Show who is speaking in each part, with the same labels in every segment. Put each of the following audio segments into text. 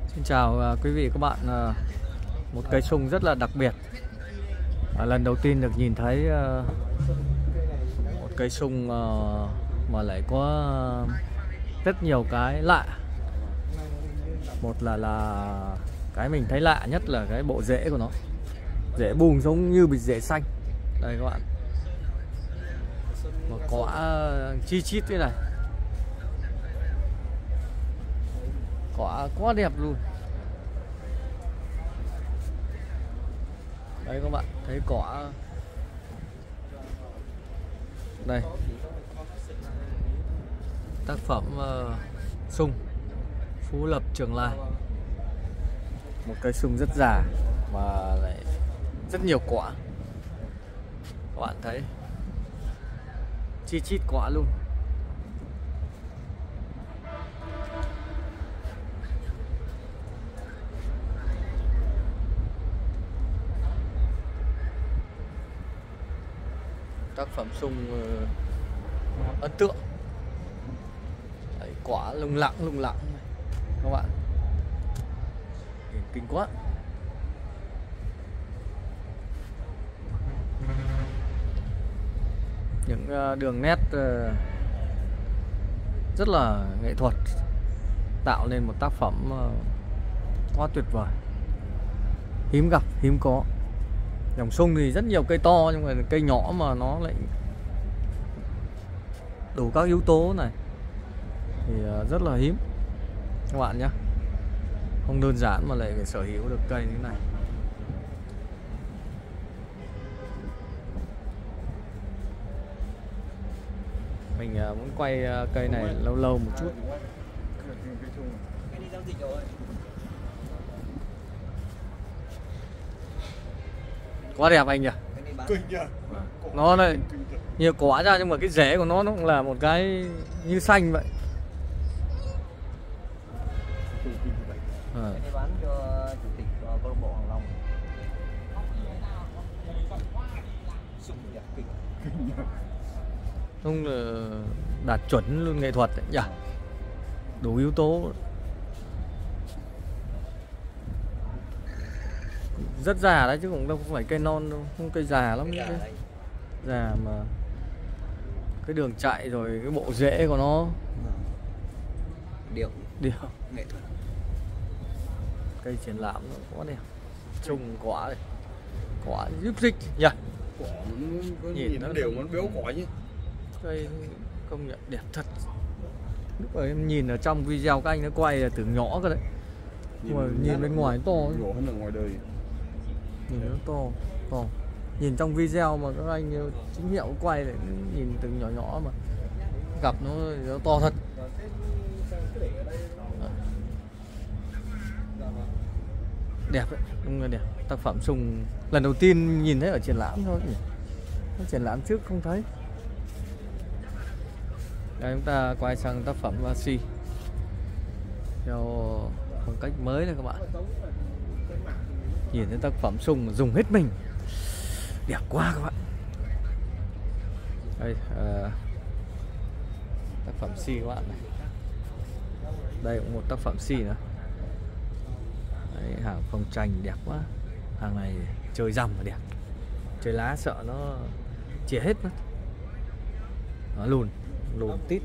Speaker 1: Xin chào quý vị các bạn. Một cây sung rất là đặc biệt. Lần đầu tiên được nhìn thấy một cây sung mà lại có rất nhiều cái lạ. Một là cái mình thấy lạ nhất là cái bộ rễ của nó. Rễ bung giống như bịch rễ xanh. Đây các bạn. Mà quả chi chít thế này. Quả quá đẹp luôn. Đấy các bạn thấy quả đây, tác phẩm sung Phú Lập Trường Lai. Một cây sung rất già mà lại rất nhiều quả, các bạn thấy chi chít quả luôn. Tác phẩm sung ấn tượng. Đấy, quả lung lẳng các bạn, kinh quá. Những đường nét rất là nghệ thuật, tạo nên một tác phẩm quá tuyệt vời, hiếm gặp hiếm có. Dòng sung thì rất nhiều cây to nhưng mà cây nhỏ mà nó lại đủ các yếu tố này thì rất là hiếm các bạn nhé. Không đơn giản mà lại sở hữu được cây như thế này. Mình muốn quay cây này lâu lâu một chút. Quá đẹp anh nhỉ. Nó này nhiều quả ra nhưng mà cái rễ của nó cũng là một cái như xanh vậy.
Speaker 2: Bán cho chủ tịch câu lạc bộ Hoàng Long.
Speaker 1: Không là đạt chuẩn luôn, nghệ thuật đấy nhỉ. Đủ yếu tố. Rất già đấy chứ cũng đâu phải cây non đâu, không cây già lắm đấy. Già mà cái đường chạy rồi cái bộ rễ của nó
Speaker 2: Điệu
Speaker 1: nghệ
Speaker 2: thuật.
Speaker 1: Cây triển lãm nó quá đẹp. Trùng quả này, quả giúp dịch nhỉ.
Speaker 3: Quả nhìn nó đều nó béo quả chứ.
Speaker 1: Cây công nhận đẹp thật. Lúc mà em nhìn ở trong video các anh nó quay là tưởng nhỏ cơ đấy, nhưng mà nhìn bên ngoài to,
Speaker 3: nhỏ hơn ở ngoài đời.
Speaker 1: nhìn nó to. Nhìn trong video mà các anh chính hiệu quay lại nhìn từng nhỏ nhỏ mà gặp nó to thật. Đẹp đấy, đúng là đẹp. Tác phẩm sung lần đầu tiên nhìn thấy ở triển lãm thôi nhỉ. Triển lãm trước không thấy. Đây chúng ta quay sang tác phẩm Si theo phong cách mới này các bạn. Nhìn thấy tác phẩm sung dùng hết mình, đẹp quá các bạn. Đây tác phẩm Si các bạn này. Đây cũng một tác phẩm Si nữa. Đấy, hàng phong tranh đẹp quá. Hàng này chơi rằm là đẹp, chơi lá sợ nó chĩa hết mất. Nó lùn tít.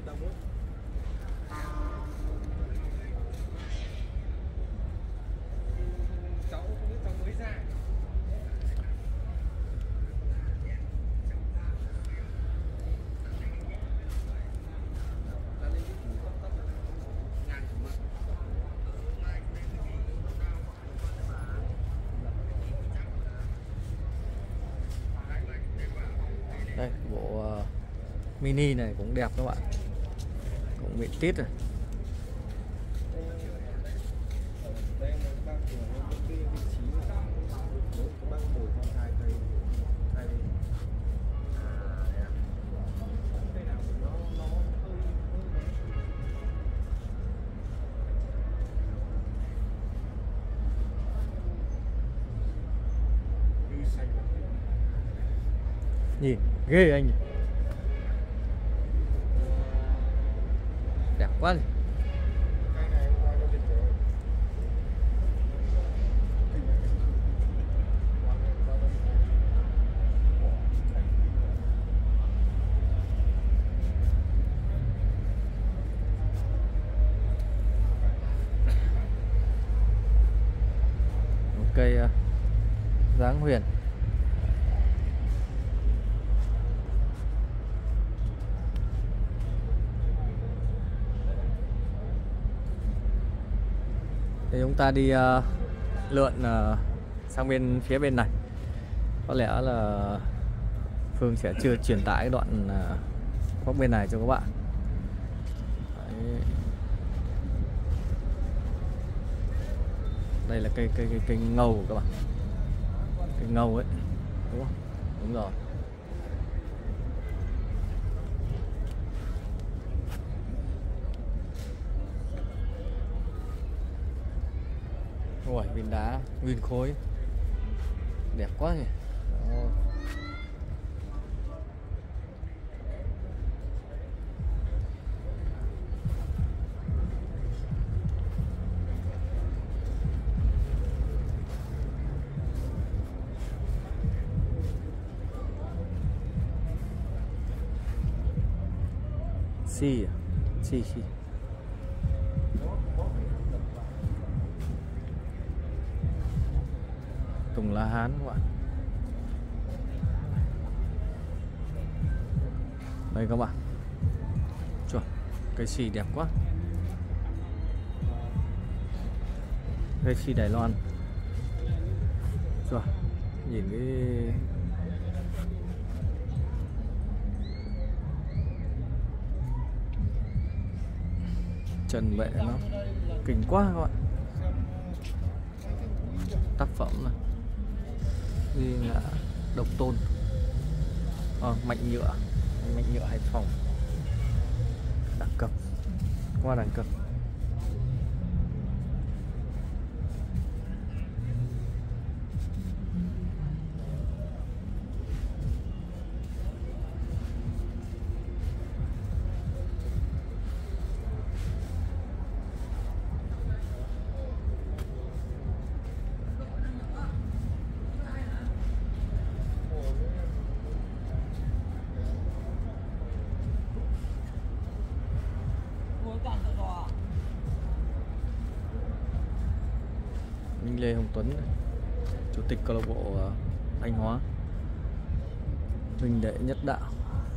Speaker 1: Đây bộ mini này cũng đẹp các bạn, cũng bị tít rồi. Nhìn ghê anh nhỉ. Đẹp quá. cây dáng huyền. Thì chúng ta đi lượn sang phía bên này. Có lẽ là Phương sẽ chưa truyền tải cái đoạn góc bên này cho các bạn. Đấy. Đây là cây ngâu các bạn. Cây ngâu ấy, đúng không? Đúng rồi. Ôi, viên đá, viên khối đẹp quá nhỉ. Đó. Xi à? Xi. Tùng lá hán các bạn. Đây các bạn. Chuẩn, cây xì đẹp quá. Cây xì Đài Loan. Chuẩn, nhìn cái trần bệ nó kinh quá các bạn. Tác phẩm này như là Độc Tôn, Mạnh Nhựa Hải Phòng. Đẳng cấp, quá đẳng cấp. Minh Lê Hồng Tuấn, chủ tịch câu lạc bộ Thanh Hóa, huynh đệ nhất đạo.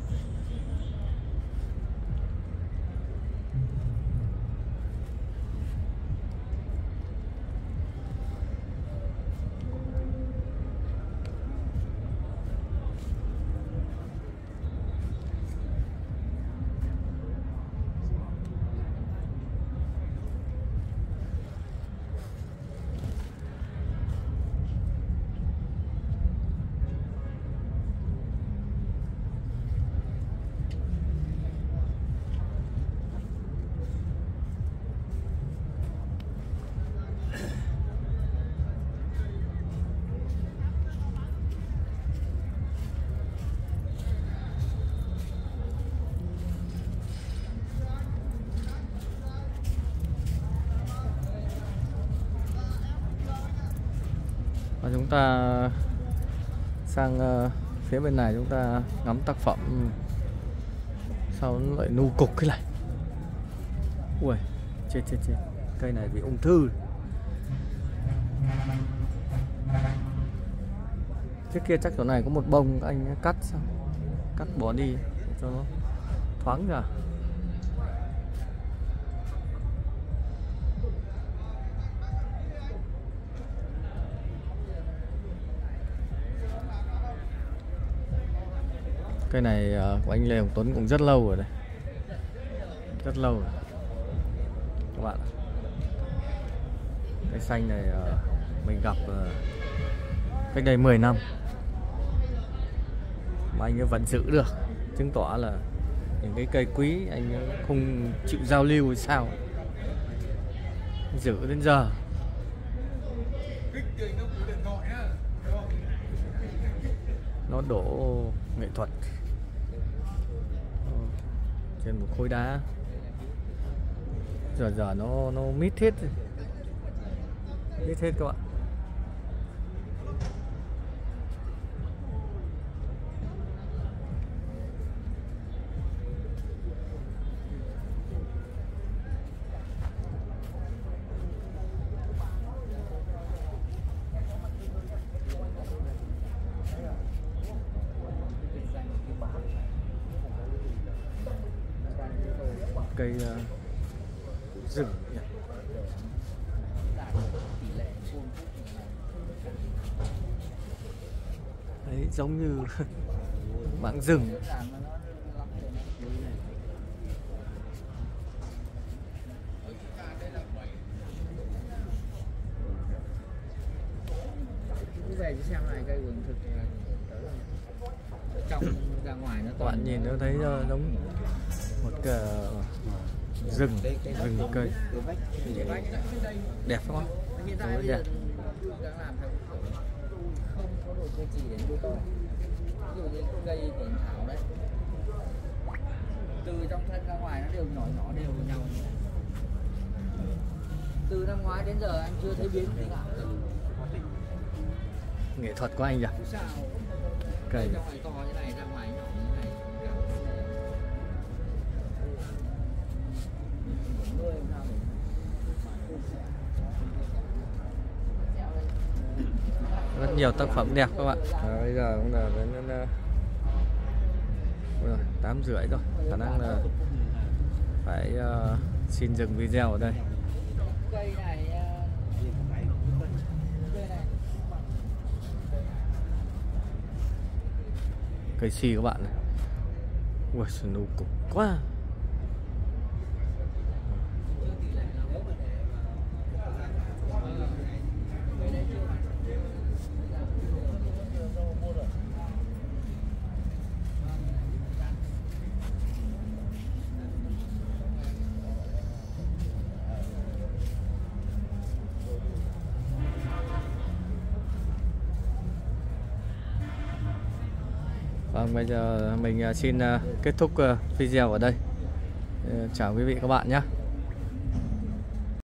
Speaker 1: Và chúng ta sang phía bên này, chúng ta ngắm tác phẩm. Sao nó lại nu cục cái này. Ui, chết. Cây này bị ung thư. Trước kia chắc chỗ này có một bông, anh cắt xong, cắt bỏ đi cho nó thoáng ra. Cây này của anh Lê Hồng Tuấn cũng rất lâu rồi đây. Rất lâu rồi các bạn. Cây xanh này mình gặp cách đây 10 năm mà anh ấy vẫn giữ được, chứng tỏ là những cái cây quý anh ấy không chịu giao lưu hay sao, giữ đến giờ. Nó đổ nghệ thuật trên một khối đá. Giờ nó mít hết các bạn. cây rừng nhỉ? Đấy, giống như mảng rừng.
Speaker 2: Về chứ xem lại cây vườn thực trong ra ngoài nó
Speaker 1: Các bạn nhìn nó thấy giống một cái rừng cây đẹp không?
Speaker 2: hiện tại bây giờ đang làm theo không có đồ cây chỉ để nuôi tôm. Ví dụ như cây tiền thảo đấy, từ trong thân ra ngoài nó đều nhỏ nhỏ đều với nhau. Từ năm ngoái đến giờ anh chưa thấy biến gì cả.
Speaker 1: Nghệ thuật của anh nhỉ? Cây
Speaker 2: ra ngoài to như này, ra ngoài nhỏ như này.
Speaker 1: rất nhiều tác phẩm đẹp các bạn. Bây giờ cũng là đến 8:30 rồi, khả năng là phải xin dừng video ở đây.
Speaker 2: Cây này
Speaker 1: Cây si các bạn này. Ui, snow cực quá. Vâng, bây giờ mình xin kết thúc video ở đây. Chào quý vị các bạn nhé.